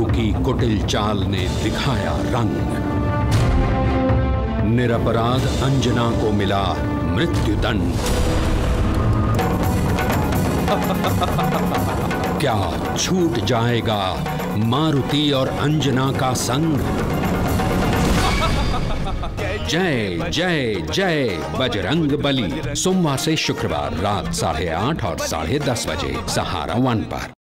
की कुटिल चाल ने दिखाया रंग। निरपराध अंजना को मिला मृत्युदंड। क्या छूट जाएगा मारुति और अंजना का संग? जय जय जय बजरंगबली। सोमवार से शुक्रवार रात 8:30 और 10:30 बजे सहारा 1 पर।